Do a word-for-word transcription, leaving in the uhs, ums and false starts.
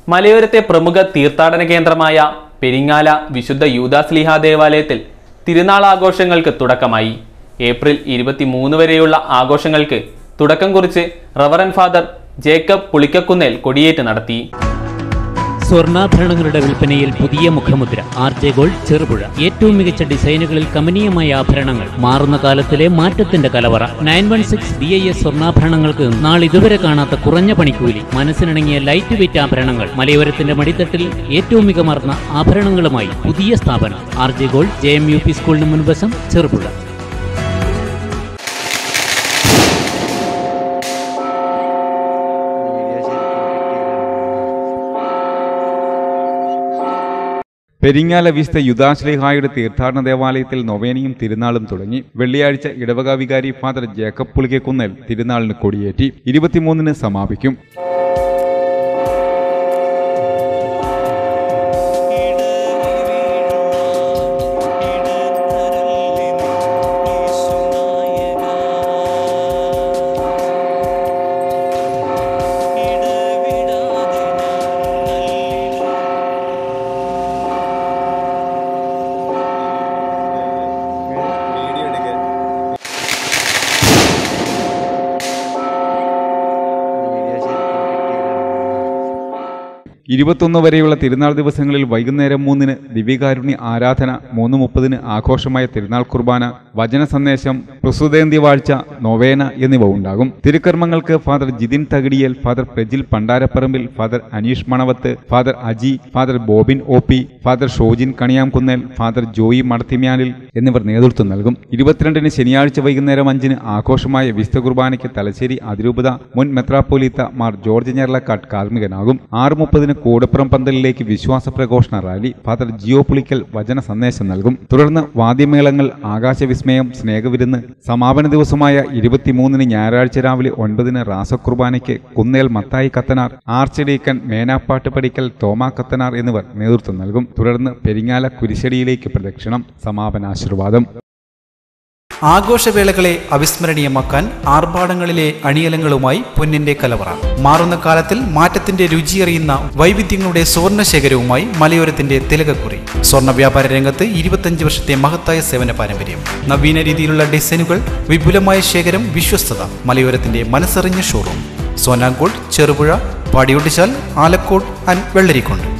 മലയോരത്തെ പ്രമുഖ തീർത്ഥാടന കേന്ദ്രമായ പെരിങ്ങാല വിശുദ്ധ യൂദാസ്ലീഹ ദേവാലയത്തിൽ തിരുനാൾ ആഘോഷങ്ങൾക്ക് തുടക്കമായി. ഏപ്രിൽ ഇരുപത്തിമൂന്ന് വരെയുള്ള ആഘോഷങ്ങൾക്ക് തുടക്കം കുറിച്ച് റവറൻ ഫാദർ ജേക്കബ് പുളിക്കക്കുന്നേൽ കൊടിയേറ്റ് നടത്തി. സ്വർണ്ണാഭരണങ്ങളുടെ വിൽപ്പനയിൽ പുതിയ മുഖമുദ്ര. R J gold Cherupuzha. ഏറ്റവും മികച്ച ഡിസൈനുകളിൽ കമനീയമായ ആഭരണങ്ങൾ. മാറുന്ന കാലത്തിലെ മാറ്റത്തിന്റെ കലവറ. Nine one six B I S സ്വർണ്ണാഭരണങ്ങൾക്ക് നാളിതുവരെ കാണാത്ത കുറഞ്ഞ പണിക്കൂലി. മനസ്സിനിണങ്ങിയ ലൈറ്റ് വെയിറ്റ് ആഭരണങ്ങൾ. മലയോരത്തിന്റെ മടിത്തട്ടിൽ ഏറ്റവും മികമാർന്ന ആഭരണങ്ങളുമായി പുതിയ സ്ഥാപനം R J gold, J M U P സ്കൂളിന് മുൻവശം, ചെറുപുഴ. പെരിങ്ങാല വിശുദ്ധ യൂദാസ്ലീഹായുടെ തീർത്ഥാടന ദേവാലയത്തിൽ നൊവേനയും തിരുനാളും തുടങ്ങി. വെള്ളിയാഴ്ച ഇടവക വികാരി ഫാദർ ജേക്കബ് പുളിക്കക്കുന്നേൽ തിരുനാളിന് കൊടിയേറ്റി. ഇരുപത്തിമൂന്നിന് സമാപിക്കും. ഇരുപത്തൊന്ന് വരെയുള്ള തിരുനാൾ ദിവസങ്ങളിൽ വൈകുന്നേരം മൂന്നിന് ദിവ്യകാരുണ്യ ആരാധന, മൂന്ന് മുപ്പതിന് ആഘോഷമായ തിരുനാൾ കുർബാന, വചന സന്ദേശം, പ്രസുതേന്ത്യവാഴ്ച, നൊവേന എന്നിവ ഉണ്ടാകും. തിരുക്കർമ്മങ്ങൾക്ക് father Jithin Thakidiyil, father Prajil Pandaraparambil, father Aneesh Manavath, father Aji, father Bobin O P, father Shojin Kaniyamkunnel, father Joy Madathimyanil എന്നിവർ നേതൃത്വം നൽകും. ഇരുപത്തിരണ്ടിന് ശനിയാഴ്ച വൈകുന്നേരം അഞ്ചിന് ആഘോഷമായ വിശുദ്ധ കുർബാനയ്ക്ക് തലശ്ശേരി അതിരൂപത മുൻ മെത്രാപ്പോലീത്ത മാർ ജോർജ് ഞെർലക്കാട്ട് കാർമ്മികനാകും. ആറ് മുപ്പതിന് കോടപ്പുറം പന്തലിലേക്ക് വിശ്വാസ പ്രഘോഷണ റാലി. ഫാദർ ജിയോ പുളിക്കൽ വചന സന്ദേശം നൽകും. തുടർന്ന് വാദ്യമേളങ്ങൾ, ആകാശവിസ്മയം, സ്നേഹവിരുന്ന്. സമാപന ദിവസമായ ഇരുപത്തിമൂന്നിന് ഞായറാഴ്ച രാവിലെ ഒൻപതിന് റാസക്കുർബാനയ്ക്ക് കുന്നേൽ മത്തായി കത്തനാർ, ആർച്ച് ഡീക്കൻ മേനാപ്പാട്ട് പടിക്കൽ തോമാ കത്തനാർ എന്നിവർ നേതൃത്വം നൽകും. തുടർന്ന് പെരിങ്ങാല കുരിശടിയിലേക്ക് പ്രദക്ഷിണം. സമാപനാശീർവാദം. ആഘോഷവേളകളെ അവിസ്മരണീയമാക്കാൻ ആർഭാടങ്ങളിലെ അണിയലങ്ങളുമായി പൊന്നിന്റെ കലവറ. മാറുന്ന കാലത്തിൽ മാറ്റത്തിന്റെ രുചിയറിയുന്ന വൈവിധ്യങ്ങളുടെ സ്വർണ്ണ ശേഖരവുമായി മലയോരത്തിന്റെ തിലകക്കുറി. സ്വർണ്ണ വ്യാപാര രംഗത്ത് ഇരുപത്തിയഞ്ച് വർഷത്തെ മഹത്തായ സേവന പാരമ്പര്യം. നവീന രീതിയിലുള്ള ഡിസൈനുകൾ, വിപുലമായ ശേഖരം, വിശ്വസ്തത. മലയോരത്തിന്റെ മനസ്സറിഞ്ഞ ഷോറൂം. സോനാങ്കോട്, ചെറുപുഴ, പാടിയൊട്ടിച്ചാൽ, ആലക്കോട് ആൻഡ് വെള്ളരിക്കുണ്ട്.